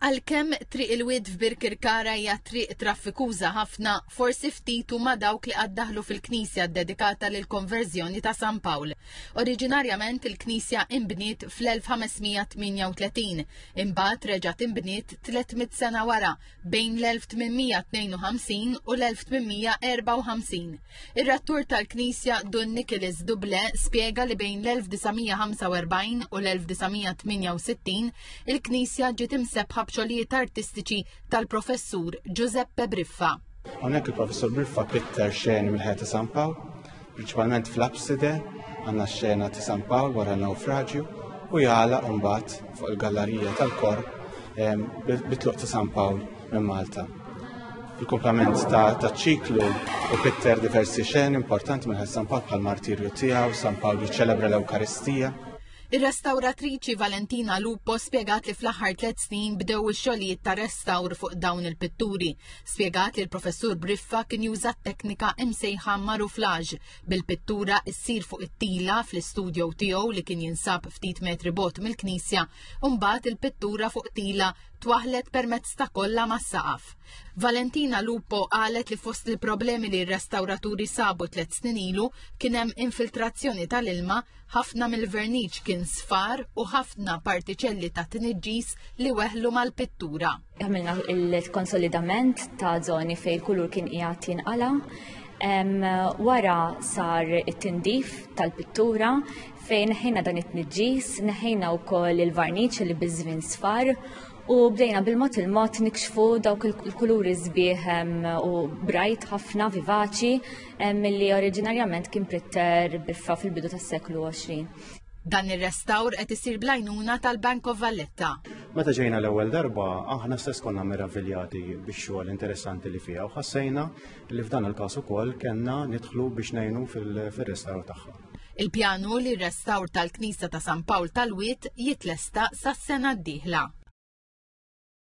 Għalkemm triq il-Wid f'Birkirkara hija triq traffikuża ħafna, forsi ftit huma dawk li qaddaħlu fil-Knisja dedikata lil konverżjoni ta' San Pawl. Oriġinarjament il-Knisja inbniet fl-1838, imbagħad reġgħet inbniet 300 sena wara bejn l-1852 u l-1854. Ir-rattur tal-Knisja Don Nicholas Duble spjega li bejn l-1945 u l-1968 il-Knisja ġiet imsebħa xogħlijiet artistiċi tal-professur Giuseppe Briffa. Hawnhekk il-professur Briffa pitter xeni mill-ħajja ta' San Pawl, prinċipalment fl-abside għandna x-xena ta' San Pawl wara l-nawfraġġju u jagħlaq imbagħad fuq il-gallerija tal-korb bit-tluq ta' San Pawl minn Malta. Il-komplement ta' ċiklu u pitter diversi xeni importanti mill-ħajja San Pawl bħal-martirju tiegħu, San Pawl jiċċelebra l-Ewkaristija. Ir-restawratriċi Valentina Lupo spjegat li fl-aħħar 3 snin bdew ix-xogħlijiet ta' restawr fuq dawn il-pitturi. Spjegat li l-professur Briffa kien juża teknika imsejħa maruflaġ bil-pittura ssir fuq it-tila fl-istudju tiegħu li kien jinsab ftit metri bogħod mill-Knisja u mbagħad il-pittura fuq tila twaħlet permezz ta' kollha mas-saqaf. Valentina Lupo qalet li fost il-problemi li r-restawraturi sabu 3 snin ilu kien hemm infiltrazzjoni tal-ilma, ħafna mill-verniċ kien sfar u ħafna partiċelli ta' tniġġis li weħlu mal-pittura. Għamilna il-konsolidament ta' żoni fejn il-kulur kien qiegħed jinqala. Wara sar it-tindif tal-pittura fejn neħħejna dan it-tniġġis, neħħejna wkoll il-varniċ li biż-żmien sfar. U bdejna bil-mod il-mod nikxfu dawk il-kuluri sbieħ u brajt ħafna vivaċi milli oriġinarjament kien pritter Briffa fil-bidu tas-seklu 20. Dan ir-restawr qed isir bl-għajnuna tal-Bank of Valletta. Meta ġejna l-ewwel darba aħna stess konna meraviljati bix-xogħol interessanti li fiha u ħassejna li f'dan il-każ ukoll kellna nidħlu biex ngħinu fir-restawr tagħha. Il-pjanu li r-restawr tal-Knisja ta' San Pawl tal-Wid jitlesta sas-sena d-dieħla.